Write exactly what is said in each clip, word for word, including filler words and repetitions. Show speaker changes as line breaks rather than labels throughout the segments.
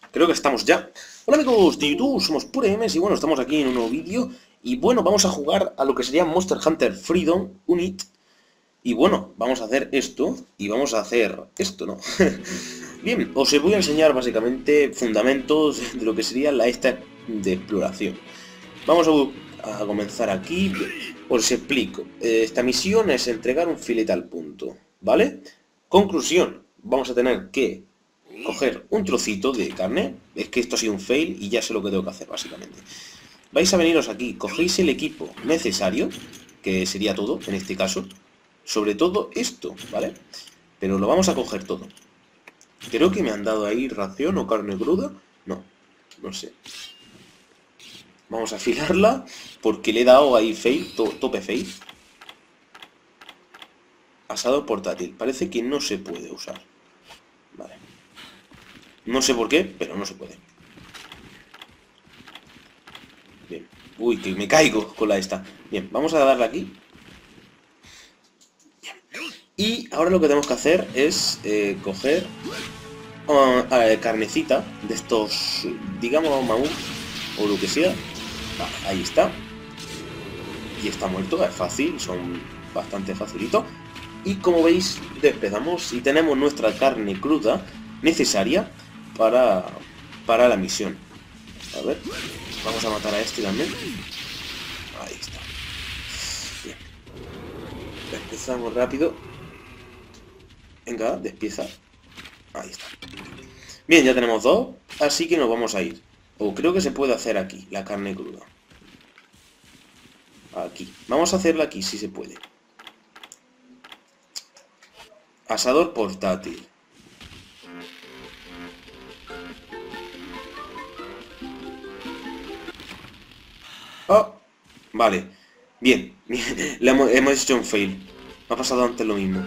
Creo que estamos ya. Hola amigos de YouTube, somos PureMs y bueno, estamos aquí en un nuevo vídeo. Y bueno, vamos a jugar a lo que sería Monster Hunter Freedom Unit. Y bueno, vamos a hacer esto y vamos a hacer esto, ¿no? Bien, os voy a enseñar básicamente fundamentos de lo que sería la esta de exploración. Vamos a, a comenzar aquí. Os explico. Esta misión es entregar un filete al punto, ¿vale? Conclusión. Vamos a tener que coger un trocito de carne. Es que esto ha sido un fail y ya sé lo que tengo que hacer, básicamente. Vais a veniros aquí, cogéis el equipo necesario, que sería todo, en este caso. Sobre todo esto, ¿vale? Pero lo vamos a coger todo. Creo que me han dado ahí ración o carne cruda. No, no sé. Vamos a afilarla, porque le he dado ahí fail, to tope fail. Asador portátil. Parece que no se puede usar. Vale. No sé por qué, pero no se puede. Bien. Uy, que me caigo con la esta. Bien, vamos a darle aquí. Bien. Y ahora lo que tenemos que hacer es eh, coger uh, uh, carnecita de estos, digamos, mamut o lo que sea. Vale, ahí está. Y está muerto, es fácil, son bastante facilitos. Y como veis, despedamos y tenemos nuestra carne cruda necesaria para, para la misión. A ver, vamos a matar a este también. Ahí está. Bien. Empezamos rápido. Venga, despieza. Ahí está. Bien, ya tenemos dos, así que nos vamos a ir. O creo que se puede hacer aquí, la carne cruda. Aquí. Vamos a hacerla aquí, si se puede. Asador portátil. Oh, vale. Bien. Le hemos, hemos hecho un fail. Me ha pasado antes lo mismo.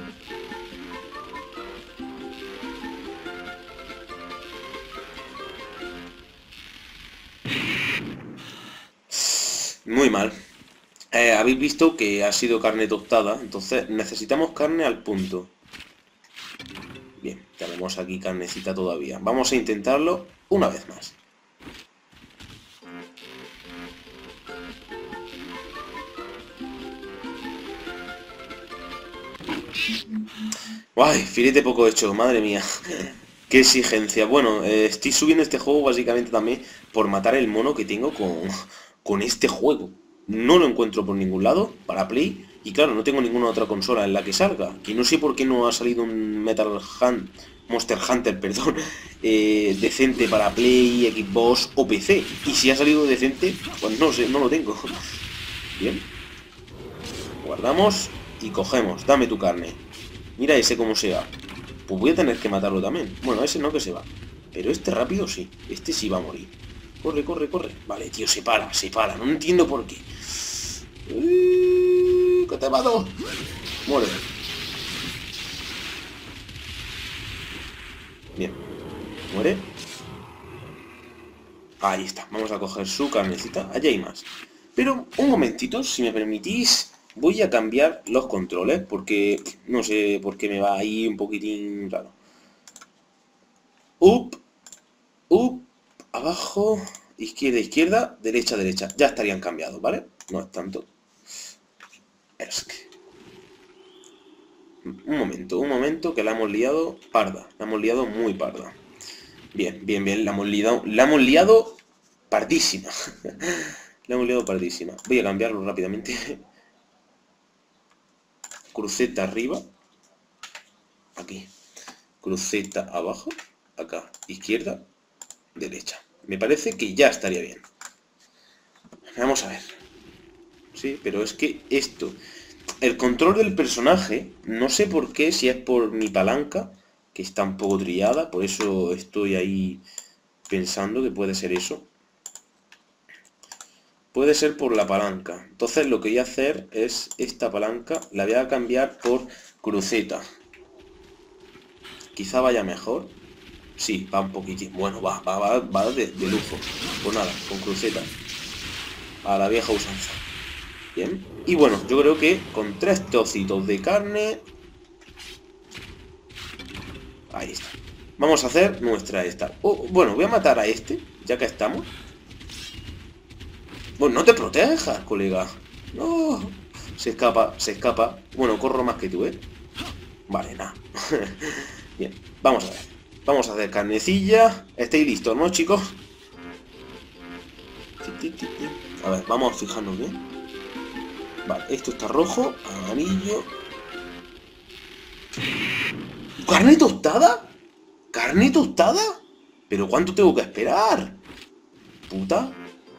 Muy mal. Eh, habéis visto que ha sido carne tostada, entonces necesitamos carne al punto. Bien, tenemos aquí carnecita todavía. Vamos a intentarlo una vez más. ¡Ay! Filete poco hecho, madre mía. ¡Qué exigencia! Bueno, eh, estoy subiendo este juego básicamente también por matar el mono que tengo con, con este juego. No lo encuentro por ningún lado para Play. Y claro, no tengo ninguna otra consola en la que salga. Que no sé por qué no ha salido un Metal Hunt, Monster Hunter, perdón, eh, decente para Play, Xbox o P C. Y si ha salido decente, pues no sé, no lo tengo. Bien. Guardamos y cogemos. Dame tu carne. Mira ese cómo se va. Pues voy a tener que matarlo también. Bueno, ese no, que se va. Pero este rápido sí. Este sí va a morir. Corre, corre, corre. Vale, tío, se para, se para. No entiendo por qué. Uh, ¡Que te mato! Muere. Bien. Muere. Ahí está. Vamos a coger su carnecita. Allá hay más. Pero un momentito, si me permitís, voy a cambiar los controles porque no sé por qué me va ahí un poquitín raro. Up, up, abajo, izquierda, izquierda, derecha, derecha. Ya estarían cambiados, ¿vale? No es tanto. Es que... Un momento, un momento, que la hemos liado parda. La hemos liado muy parda. Bien, bien, bien, la hemos liado, la hemos liado pardísima. La hemos liado pardísima. Voy a cambiarlo rápidamente. Cruceta arriba. Aquí. Cruceta abajo. Acá. Izquierda. Derecha. Me parece que ya estaría bien. Vamos a ver. Sí, pero es que esto... El control del personaje, no sé por qué, si es por mi palanca, que está un poco trillada, por eso estoy ahí pensando que puede ser eso. Puede ser por la palanca. Entonces lo que voy a hacer es esta palanca, la voy a cambiar por cruceta. Quizá vaya mejor. Sí, va un poquitín. Bueno, va, va, va, va de, de lujo. Pues nada, con cruceta. A la vieja usanza. Bien. Y bueno, yo creo que con tres trocitos de carne... Ahí está. Vamos a hacer nuestra esta. Oh, bueno, voy a matar a este, ya que estamos. Bueno, no te protejas, colega. No. Se escapa, se escapa. Bueno, corro más que tú, ¿eh? Vale, nada. Bien, vamos a ver. Vamos a hacer carnecilla. ¿Estáis listos, no, chicos? A ver, vamos a fijarnos bien. Vale, esto está rojo, amarillo. ¿Carne tostada? ¿Carne tostada? ¿Pero cuánto tengo que esperar? Puta.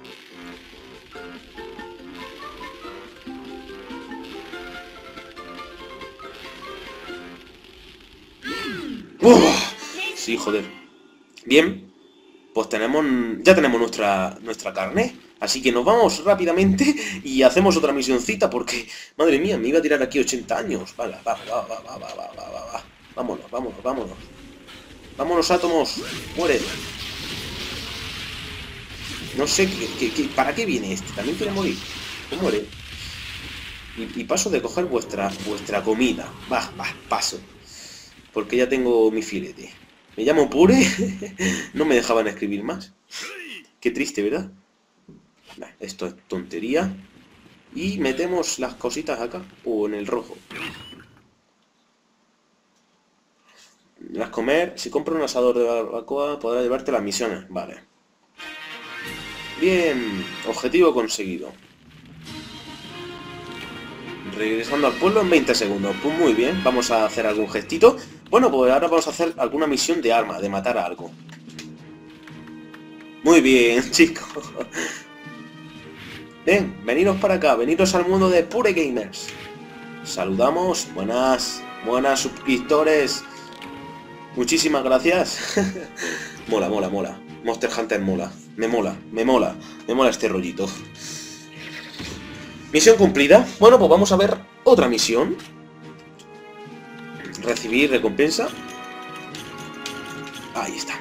¡Uf! Sí, joder. Bien. Pues tenemos... Ya tenemos nuestra, nuestra carne. Así que nos vamos rápidamente y hacemos otra misioncita porque... Madre mía, me iba a tirar aquí ochenta años. Vale, va, va, va, va, va, va, va, va, va. Vámonos, vámonos, vámonos. Vámonos, átomos. Muere. No sé, ¿qué, qué, qué, ¿para qué viene este? ¿También quiere morir? Pues muere. Y, y paso de coger vuestra, vuestra comida. Va, va, paso. Porque ya tengo mi filete. Me llamo Pure. No me dejaban escribir más. Qué triste, ¿verdad? Esto es tontería. Y metemos las cositas acá. O en el rojo. Las comer. Si compro un asador de barbacoa, podrá llevarte las misiones. Vale. Bien. Objetivo conseguido. Regresando al pueblo en veinte segundos. Pues muy bien. Vamos a hacer algún gestito. Bueno, pues ahora vamos a hacer alguna misión de arma. De matar a algo. Muy bien, chicos. Ven, veniros para acá. Veniros al mundo de Pure Gamers. Saludamos. Buenas. Buenas suscriptores. Muchísimas gracias. Mola, mola, mola. Monster Hunter mola. Me mola, me mola. Me mola este rollito. Misión cumplida. Bueno, pues vamos a ver otra misión. Recibir recompensa. Ahí está.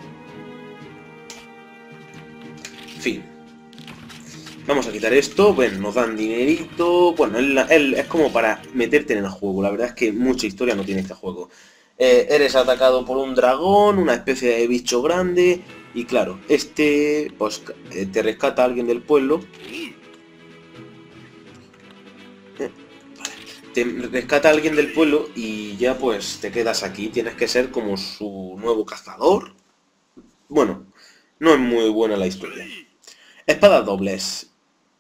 Fin. Vamos a quitar esto. Bueno, nos dan dinerito. Bueno, él, él es como para meterte en el juego. La verdad es que mucha historia no tiene este juego. Eh, eres atacado por un dragón, una especie de bicho grande. Y claro, este pues te rescata a alguien del pueblo. Te rescata a alguien del pueblo y ya pues te quedas aquí. Tienes que ser como su nuevo cazador. Bueno, no es muy buena la historia. Espadas dobles.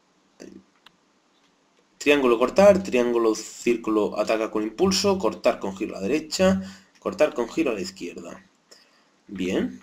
Triángulo cortar, triángulo círculo ataca con impulso, cortar con giro a la derecha, cortar con giro a la izquierda. Bien.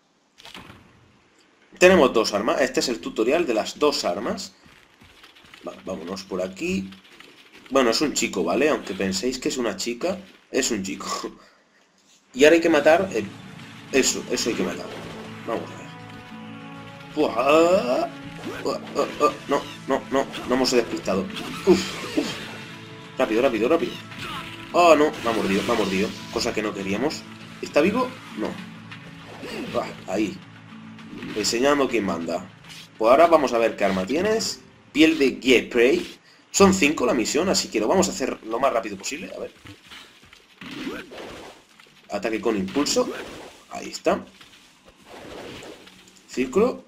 Tenemos dos armas. Este es el tutorial de las dos armas. Va, vámonos por aquí. Bueno, es un chico, ¿vale? Aunque penséis que es una chica, es un chico. Y ahora hay que matar... Eh, eso, eso hay que matar. Vamos a ver. ¡Buah! Uh, uh, uh, no, no, no, no hemos despistado. Uf, uf. Rápido, rápido, rápido. Oh, no, me ha mordido, me ha mordido. Cosa que no queríamos. ¿Está vivo? No. Ah, ahí. Enseñando quién manda. Pues ahora vamos a ver qué arma tienes. Piel de Geprey. Son cinco la misión, así que lo vamos a hacer lo más rápido posible. A ver. Ataque con impulso. Ahí está. Círculo.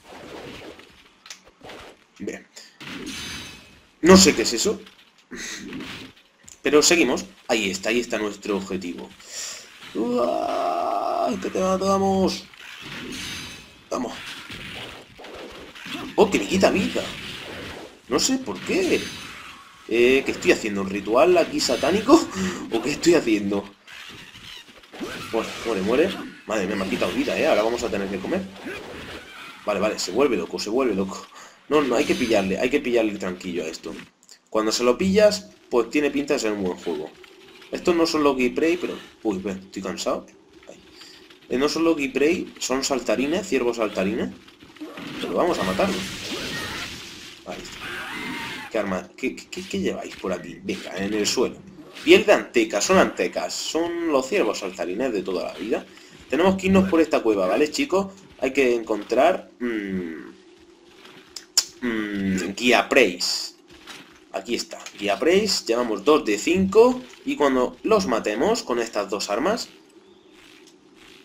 Bien. No sé qué es eso. Pero seguimos. Ahí está, ahí está nuestro objetivo. ¡Uah! ¡Que te matamos! Vamos. ¡Oh, que me quita vida! No sé por qué. Eh, ¿Qué estoy haciendo? ¿Un ritual aquí satánico? ¿O qué estoy haciendo? Bueno, muere, muere. Madre mía, me ha quitado vida, ¿eh? Ahora vamos a tener que comer. Vale, vale, se vuelve loco, se vuelve loco. No, no, hay que pillarle, hay que pillarle tranquillo a esto. Cuando se lo pillas, pues tiene pinta de ser un buen juego. Estos no son los Geprey, pero... Uy, ve, estoy cansado. Eh, no son los Geprey, son saltarines, ciervos saltarines. Pero vamos a matarlos. Ahí está. ¿Qué arma? ¿Qué, qué, qué lleváis por aquí? Venga, en el suelo. Piel de anteca, son antecas. Son los ciervos saltarines de toda la vida. Tenemos que irnos por esta cueva, ¿vale, chicos? Hay que encontrar... Mmm, mmm, Gepreys. Aquí está, Gepreys. Llevamos dos de cinco. Y cuando los matemos con estas dos armas...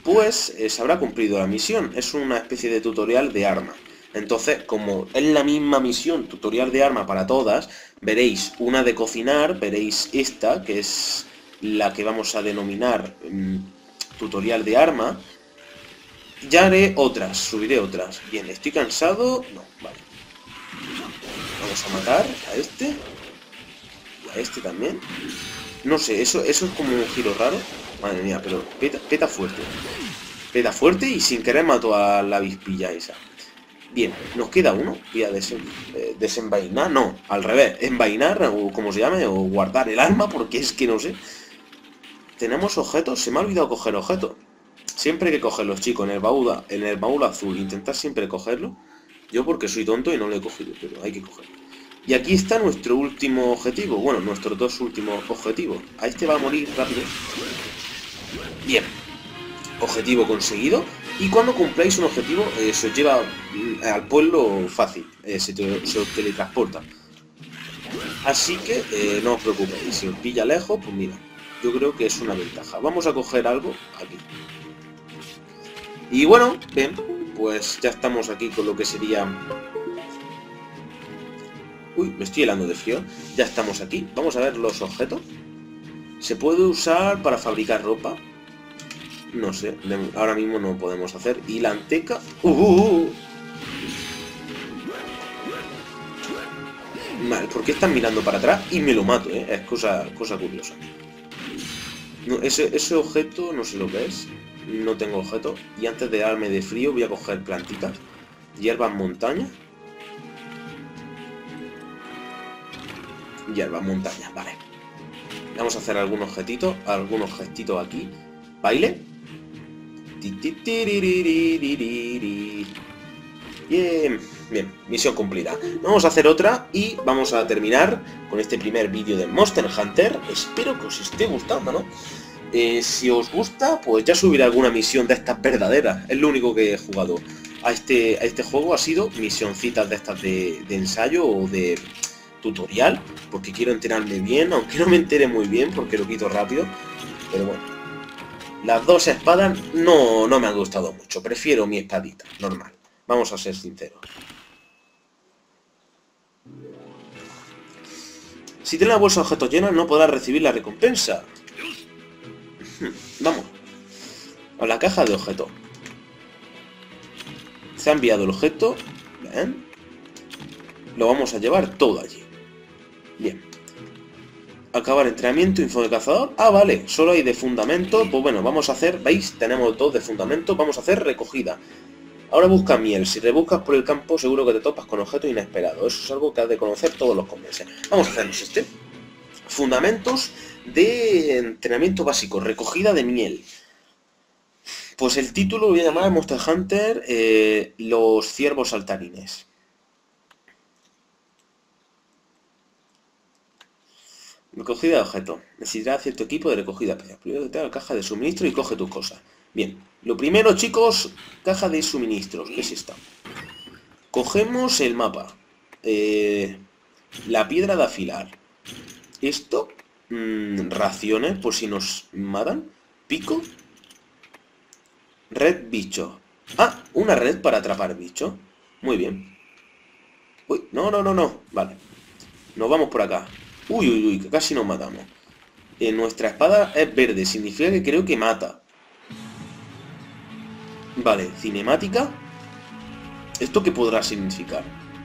pues eh, se habrá cumplido la misión. Es una especie de tutorial de arma. Entonces, como es la misma misión, tutorial de arma para todas, veréis una de cocinar, veréis esta, que es la que vamos a denominar mmm, tutorial de arma. Ya haré otras, subiré otras. Bien, ¿estoy cansado? No, vale. Vamos a matar a este. Y a este también. No sé, eso, eso es como un giro raro. Madre mía, pero peta, peta fuerte. Peta fuerte y sin querer mato a la avispilla esa. Bien, nos queda uno. Voy a desen, eh, desenvainar. No, al revés. Envainar, o como se llame, o guardar el arma, porque es que no sé. Tenemos objetos. Se me ha olvidado coger objetos. Siempre hay que cogerlos, chicos, en el baúl, en el baúl azul. Intentar siempre cogerlo. Yo porque soy tonto y no lo he cogido, pero hay que cogerlo. Y aquí está nuestro último objetivo. Bueno, nuestros dos últimos objetivos. A este va a morir rápido. Bien. Objetivo conseguido. Y cuando cumpláis un objetivo, eh, se os lleva al pueblo fácil. Eh, se, te, se os teletransporta. Así que eh, no os preocupéis. Si os pilla lejos, pues mira. Yo creo que es una ventaja. Vamos a coger algo aquí. Y bueno, bien. Pues ya estamos aquí con lo que sería... Uy, me estoy helando de frío. Ya estamos aquí. Vamos a ver los objetos. ¿Se puede usar para fabricar ropa? No sé. Ahora mismo no podemos hacer. Y la anteca... ¡Uh! uh, uh. Vale, ¿por qué están mirando para atrás? Y me lo mato, ¿eh? Es cosa, cosa curiosa. No, ese, ese objeto no sé lo que es. No tengo objeto. Y antes de darme de frío voy a coger plantitas. Hierbas montaña. Hierbas montaña, vale. Vamos a hacer algún objetito. Algunos gestitos aquí. Baile. Bien, bien, misión cumplida. Vamos a hacer otra y vamos a terminar con este primer vídeo de Monster Hunter. Espero que os esté gustando, ¿no? Eh, si os gusta, pues ya subiré alguna misión de estas verdaderas. Es lo único que he jugado a este, a este juego. Ha sido misioncitas de estas de, de ensayo o de tutorial, porque quiero enterarme bien, aunque no me entere muy bien porque lo quito rápido. Pero bueno, las dos espadas no, no me han gustado mucho. Prefiero mi espadita, normal. Vamos a ser sinceros. Si tiene la bolsa de objetos llena, no podrás recibir la recompensa. Vamos. A la caja de objetos. Se ha enviado el objeto. Bien. Lo vamos a llevar todo allí. Bien. Acabar entrenamiento, info de cazador. Ah, vale. Solo hay de fundamento. Pues bueno, vamos a hacer... ¿Veis? Tenemos dos de fundamento. Vamos a hacer recogida. Ahora busca miel. Si rebuscas por el campo, seguro que te topas con objetos inesperados. Eso es algo que has de conocer todos los comercios. Vamos a hacernos este. Fundamentos de entrenamiento básico. Recogida de miel. Pues el título lo voy a llamar Monster Hunter eh, Los ciervos saltarines. Recogida de objetos. Necesitará cierto equipo de recogida. Primero te da la caja de suministro y coge tus cosas. Bien. Lo primero, chicos, caja de suministros. ¿Qué es esta? Cogemos el mapa. Eh, la piedra de afilar. Esto. Mmm, raciones, por si nos matan. Pico. Red bicho. Ah, una red para atrapar bicho. Muy bien. Uy, no, no, no, no. Vale. Nos vamos por acá. Uy, uy, uy, que casi nos matamos. Eh, nuestra espada es verde. Significa que creo que mata. Vale, cinemática. ¿Esto qué podrá significar?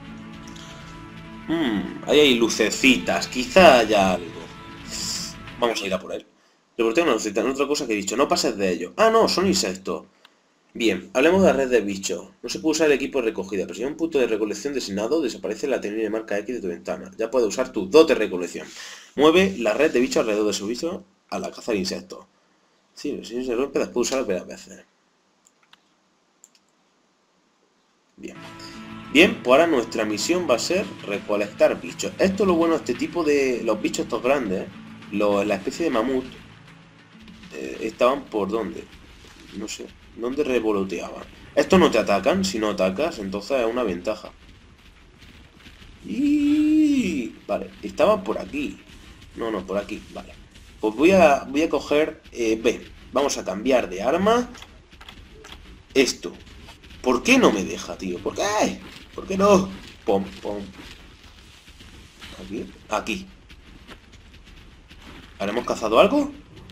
Hmm, ahí hay lucecitas. Quizá haya algo. Vamos a ir a por él. Reporteo una lucecita. Otra cosa que he dicho. No pases de ello. Ah, no, son insectos. Bien, hablemos de la red de bichos. No se puede usar el equipo de recogida, pero si hay un punto de recolección designado, desaparece la tenible marca X de tu ventana. Ya puedes usar tus dos de recolección. Mueve la red de bichos alrededor de su bicho a la caza de insectos. Sí, si se rompe, después usarlo varias veces. Bien. Bien, pues ahora nuestra misión va a ser recolectar bichos. Esto es lo bueno de este tipo de... Los bichos estos grandes, los, la especie de mamut, eh, estaban por dónde. No sé. ¿Dónde revoloteaban? Estos no te atacan, si no atacas, entonces es una ventaja. Y... Vale, estaban por aquí. No, no, por aquí, vale. Pues voy a, voy a coger eh, B. Vamos a cambiar de arma. esto. ¿Por qué no me deja, tío? ¿Por qué? ¿Por qué no? Pom, pom. Aquí. Aquí. ¿Habremos cazado algo?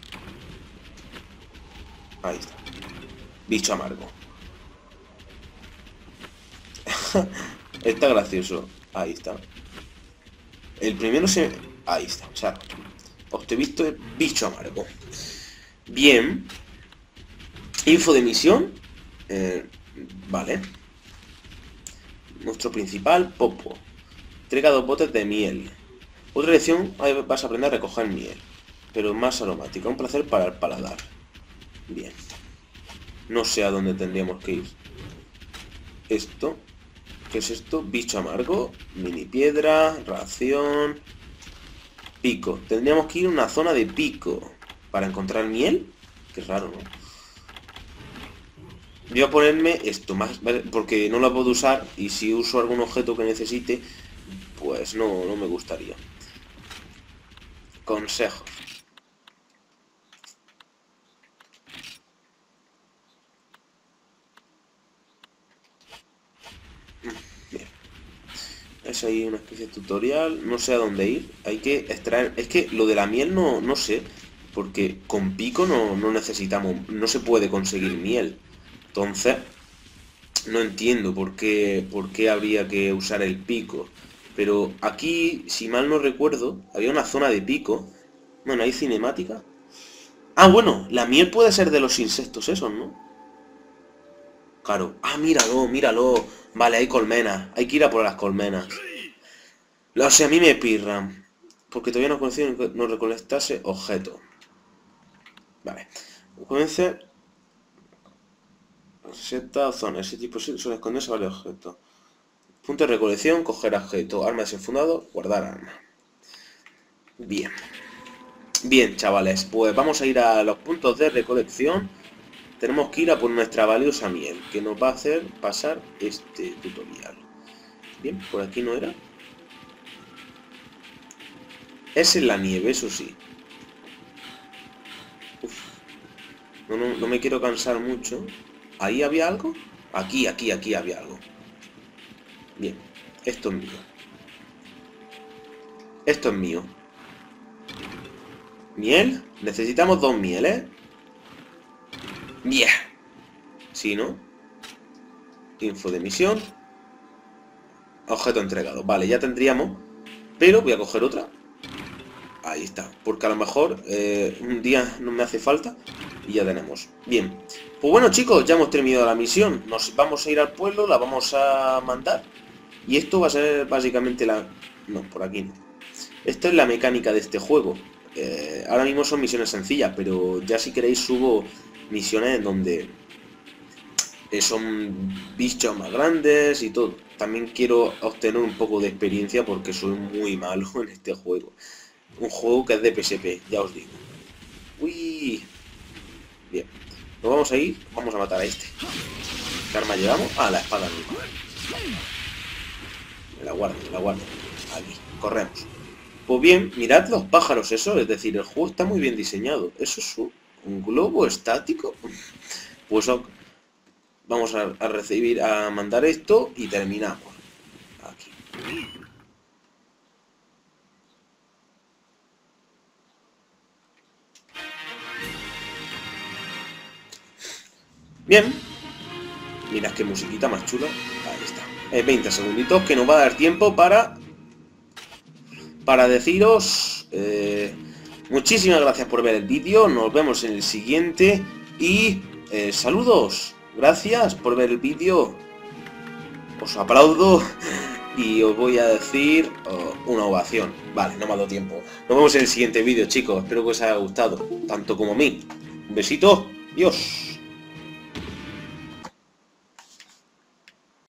Ahí está. Bicho amargo. Está gracioso. Ahí está. El primero se... Ahí está. O sea, os he visto el bicho amargo. Bien. Info de misión. Eh, vale. Nuestro principal, Popo. Entrega dos botes de miel. Otra lección, ahí vas a aprender a recoger miel. Pero más aromática. Un placer para el paladar. Bien. No sé a dónde tendríamos que ir. Esto. ¿Qué es esto? Bicho amargo. Mini piedra. Ración. Pico. Tendríamos que ir a una zona de pico. Para encontrar miel. Qué raro, ¿no? Voy a ponerme esto más, ¿vale? Porque no la puedo usar. Y si uso algún objeto que necesite, pues no, no me gustaría. Consejos. Bien. Es ahí una especie de tutorial. No sé a dónde ir. Hay que extraer... Es que lo de la miel no, no sé. Porque con pico no, no necesitamos... No se puede conseguir miel. Entonces... No entiendo por qué, por qué habría que usar el pico. Pero aquí, si mal no recuerdo, había una zona de pico. Bueno, hay cinemática. Ah, bueno, la miel puede ser de los insectos esos, ¿no? Claro. Ah, míralo, míralo. Vale, hay colmenas. Hay que ir a por las colmenas. O sea, a mí me pirran. Porque todavía no he conocido no recolectase objetos. Vale. Comience... Receta, zona. Ese tipo suele esconderse a varios objetos. Punto de recolección, coger objeto. Arma desenfundado, guardar arma. Bien. Bien, chavales. Pues vamos a ir a los puntos de recolección. Tenemos que ir a por nuestra valiosa miel, que nos va a hacer pasar este tutorial. Bien, por aquí no era. Es en la nieve, eso sí. Uf. No, no, no me quiero cansar mucho. ¿Ahí había algo? Aquí, aquí, aquí había algo. Bien, esto es mío. Esto es mío. ¿Miel? Necesitamos dos mieles. Bien. Sí, ¿no? Info de misión. Objeto entregado. Vale, ya tendríamos. Pero voy a coger otra. Ahí está. Porque a lo mejor eh, un día no me hace falta. Y ya tenemos. Bien. Pues bueno, chicos, ya hemos terminado la misión. Nos vamos a ir al pueblo, la vamos a mandar. Y esto va a ser básicamente la... No, por aquí no. Esta es la mecánica de este juego. Eh, ahora mismo son misiones sencillas, pero ya si queréis subo misiones en donde eh, son bichos más grandes y todo. También quiero obtener un poco de experiencia porque soy muy malo en este juego. Un juego que es de P S P, ya os digo. Uy. Bien. Nos vamos a ir, vamos a matar a este. ¿Qué arma llevamos? Ah, la espada misma. Me la guardo, me la guardo. Aquí, corremos. Pues bien, mirad los pájaros eso, es decir, el juego está muy bien diseñado. ¿Eso es un, un globo estático? Pues vamos a, a recibir, a mandar esto y terminamos. Aquí. Bien. Mirad qué musiquita más chula. Ahí está. Eh, veinte segunditos que nos va a dar tiempo para... Para deciros... Eh, muchísimas gracias por ver el vídeo. Nos vemos en el siguiente. Y... Eh, saludos. Gracias por ver el vídeo. Os aplaudo. Y os voy a decir... Oh, una ovación. Vale, no me ha dado tiempo. Nos vemos en el siguiente vídeo, chicos. Espero que os haya gustado. Tanto como a mí. Un besito. Adiós.